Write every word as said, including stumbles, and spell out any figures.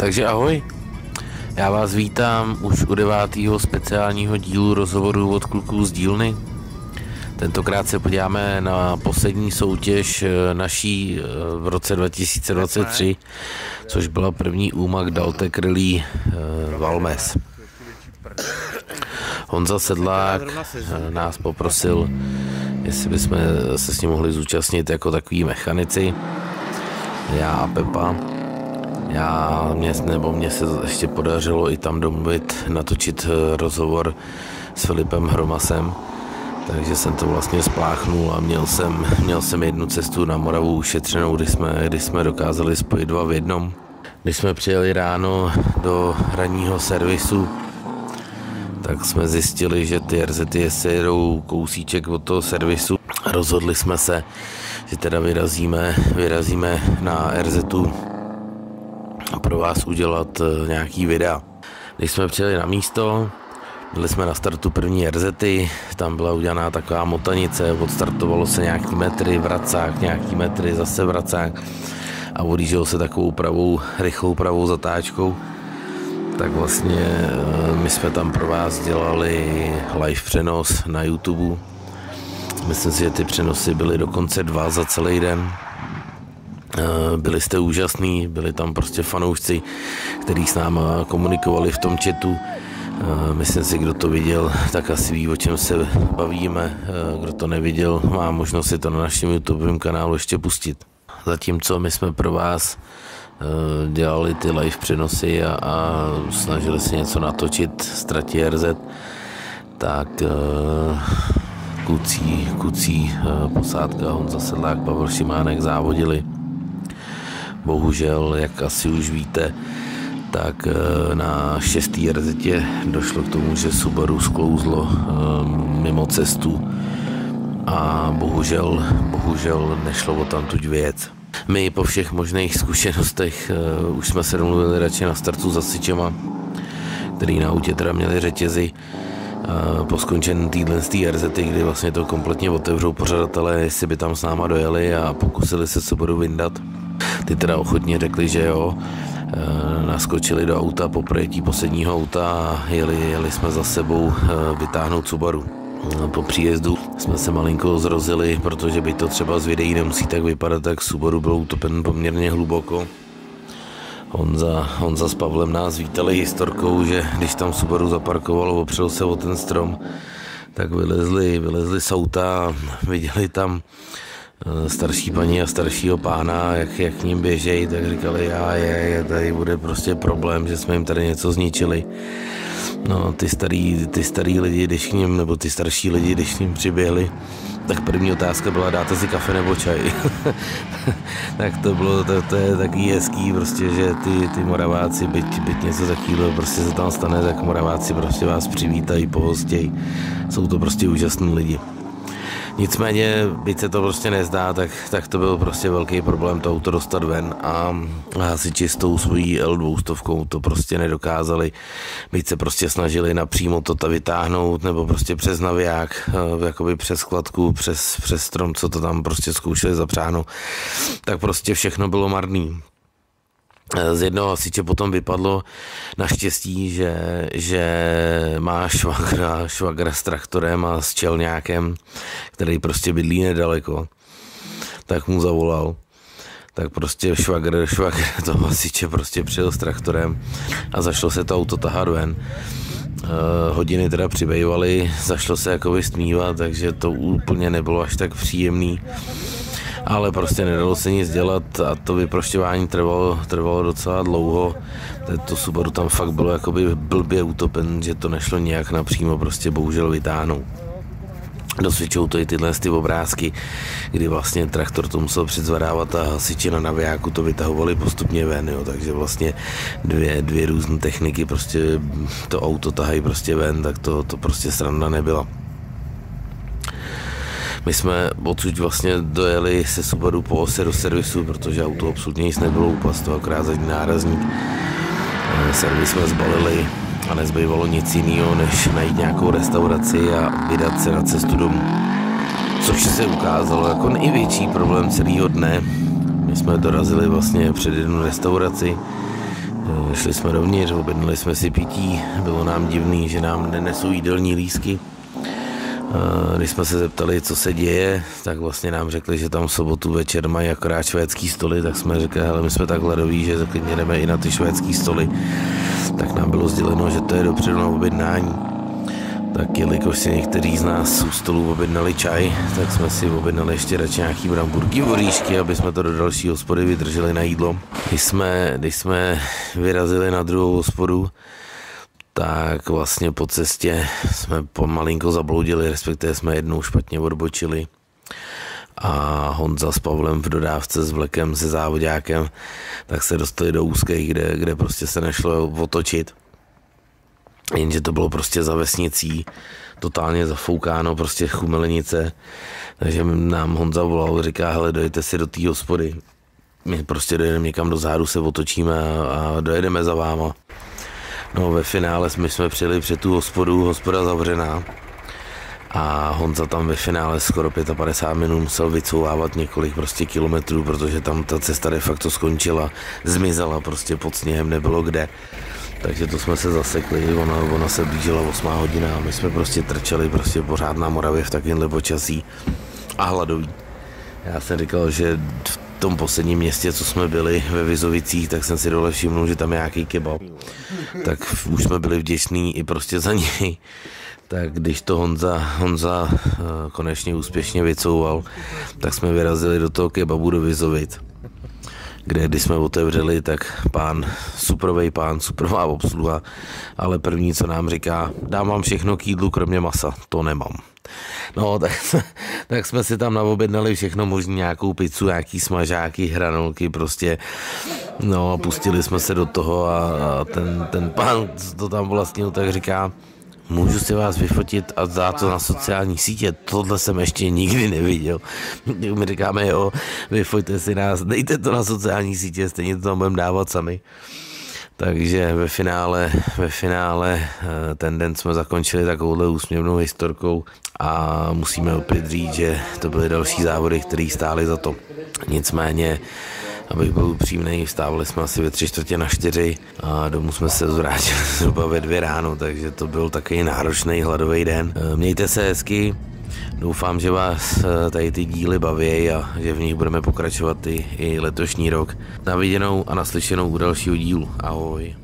Takže ahoj, já vás vítám už u devátého speciálního dílu rozhovoru od kluků z dílny. Tentokrát se podíváme na poslední soutěž naší v roce dva tisíce dvacet tři, což byla první úmak Daltek Rally Valmes. Honza Sedlák nás poprosil, jestli bychom se s ním mohli zúčastnit jako takový mechanici, já a Pepa. Já, mě, nebo mě se ještě podařilo i tam domluvit, natočit rozhovor s Filipem Hromasem, takže jsem to vlastně spláchnul a měl jsem, měl jsem jednu cestu na Moravu ušetřenou, kdy jsme, kdy jsme dokázali spojit dva v jednom. Když jsme přijeli ráno do ranního servisu, tak jsme zjistili, že ty R Z se jedou kousíček od toho servisu. Rozhodli jsme se, že teda vyrazíme, vyrazíme na R Z a pro vás udělat nějaký videa. Když jsme přijeli na místo, byli jsme na startu první R Z, tam byla udělaná taková motanice, odstartovalo se nějaký metry, vracák, nějaký metry, zase vracák a odjíždělo se takovou pravou, rychlou pravou zatáčkou. Tak vlastně my jsme tam pro vás dělali live přenos na YouTube. Myslím si, že ty přenosy byly dokonce dva za celý den. Byli jste úžasní, byli tam prostě fanoušci, kteří s náma komunikovali v tom chatu. Myslím si, kdo to viděl, tak asi ví, o čem se bavíme. Kdo to neviděl, má možnost si to na našem YouTubeovém kanálu ještě pustit. Zatímco my jsme pro vás dělali ty live přenosy a, a snažili se něco natočit z trati R Z, tak kluci, kluci posádka Honza Sedlák, Pavel Šimánek závodili. Bohužel, jak asi už víte, tak na šestý R Z došlo k tomu, že Subaru sklouzlo mimo cestu a bohužel, bohužel nešlo o tamtuť věc. My po všech možných zkušenostech už jsme se domluvili radši na startu s hasičema, který na autě teda měli řetězy. Po skončení týdlen z té R Z, kdy vlastně to kompletně otevřou pořadatelé, jestli by tam s náma dojeli a pokusili se Subaru vyndat. Ty teda ochotně řekli, že jo, naskočili do auta po projetí posledního auta a jeli, jeli jsme za sebou vytáhnout Subaru. Po příjezdu jsme se malinko zrozili, protože by to třeba z videí nemusí tak vypadat, tak Subaru byl utopen poměrně hluboko. Honza, Honza s Pavlem nás vítali historkou, že když tam Subaru zaparkovalo, opřel se o ten strom, tak vylezli, vylezli z auta a viděli tam starší paní a staršího pána, jak, jak k ním běžejí, tak říkali, já je, je, tady bude prostě problém, že jsme jim tady něco zničili. No, ty starý, ty starý lidi, když k ním, nebo ty starší lidi, když k ním přiběhli, tak první otázka byla, dáte si kafe nebo čaj? Tak to bylo, to, to je takový hezký, prostě, že ty, ty Moraváci, byť, byť něco takového prostě se tam stane, tak Moraváci prostě vás přivítají, pohostějí. Jsou to prostě úžasní lidi. Nicméně, byť se to prostě nezdá, tak, tak to byl prostě velký problém to auto dostat ven a hasiči s tou svojí L dvě sto to prostě nedokázali. Byť se prostě snažili napřímo to vytáhnout nebo prostě přes naviják, jakoby přes skladku, přes, přes strom, co to tam prostě zkoušeli zapřáhnout, tak prostě všechno bylo marný. Z jednoho hasiče potom vypadlo naštěstí, že, že má švagra, švagra s traktorem a s čelňákem, který prostě bydlí nedaleko, tak mu zavolal. Tak prostě švagr, švagr toho hasiče prostě přijel s traktorem a zašlo se to auto tahat ven. Uh, hodiny teda přibývaly, zašlo se jakoby stmívat, takže to úplně nebylo až tak příjemný. Ale prostě nedalo se nic dělat a to vyprošťování trvalo, trvalo docela dlouho. To Subaru tam fakt bylo jakoby blbě utopen, že to nešlo nějak napřímo prostě bohužel vytáhnout. Dosvědčují to i tyhle ty obrázky, kdy vlastně traktor to musel předzvadávat a hasiči na navijáku to vytahovali postupně ven, jo, takže vlastně dvě, dvě různé techniky prostě to auto tahají prostě ven, tak to, to prostě sranda nebyla. My jsme odsud vlastně dojeli se Subaru po ose do servisu, protože auto absolutně nic nebylo úpas, to akorát zadní nárazník. Servis jsme zbalili a nezbývalo nic jiného, než najít nějakou restauraci a vydat se na cestu domů. Což se ukázalo jako největší problém celého dne. My jsme dorazili vlastně před jednu restauraci, Šli jsme dovnitř, objednali jsme si pití, bylo nám divný, že nám nenesou jídelní lístky. Když jsme se zeptali, co se děje, tak vlastně nám řekli, že tam v sobotu večer mají akorát švédský stoly, tak jsme řekli, hele, my jsme tak hladoví, že klidně jdeme i na ty švédský stoly. Tak nám bylo sděleno, že to je dopředu na objednání. Tak jelikož si někteří z nás u stolu objednali čaj, tak jsme si objednali ještě radši nějaký bramburky, oříšky, aby jsme to do další hospody vydrželi na jídlo. Když jsme, když jsme vyrazili na druhou hospodu, tak vlastně po cestě jsme pomalinko zabloudili, respektive jsme jednou špatně odbočili. A Honza s Pavlem v dodávce s vlekem, se závodákem, tak se dostali do úzkých, kde, kde prostě se nešlo otočit. Jenže to bylo prostě za vesnicí, totálně zafoukáno, prostě chumelenice. Takže nám Honza volal, říká, hele, dojďte si do té hospody. My prostě dojedeme někam do zádu, se otočíme a, a dojedeme za váma. No ve finále jsme, jsme přijeli před tu hospodu, hospoda zavřená. A Honza tam ve finále skoro padesát pět minut musel vycouvávat několik prostě kilometrů, protože tam ta cesta de facto skončila, zmizela prostě pod sněhem, nebylo kde. Takže to jsme se zasekli, ona, ona se blížila osmá hodina a my jsme prostě trčeli prostě pořád na Moravě v takovémhle počasí a hladoví. Já jsem říkal, že v tom posledním městě, co jsme byli ve Vizovicích, tak jsem si dole všimnul, že tam je nějaký kebab. Tak už jsme byli vděční i prostě za něj. Tak když to Honza, Honza konečně úspěšně vycouval, tak jsme vyrazili do toho kebabu do Vizovic, kde když jsme otevřeli, tak pán, suprovej pán, suprová obsluha, ale první, co nám říká, dám vám všechno k jídlu, kromě masa, to nemám. No, tak, tak jsme si tam naobjednali všechno možný, nějakou pizzu, nějaký smažáky, hranolky, prostě, no, pustili jsme se do toho a, a ten, ten pán, co to tam vlastnil, tak říká, můžu si vás vyfotit a dát to na sociální sítě, tohle jsem ještě nikdy neviděl. My říkáme, jo, vyfoťte si nás, dejte to na sociální sítě, stejně to tam budeme dávat sami. Takže ve finále, ve finále ten den jsme zakončili takovouhle úsměvnou historkou a musíme opět říct, že to byly další závody, které stály za to. Nicméně, abych byl upřímnej, vstávali jsme asi ve tři čtvrtě na čtyři a domů jsme se zvrátili zhruba ve dvě ráno, takže to byl takový náročný hladový den. Mějte se hezky, doufám, že vás tady ty díly baví a že v nich budeme pokračovat i, i letošní rok. Na viděnou a naslyšenou u dalšího dílu. Ahoj.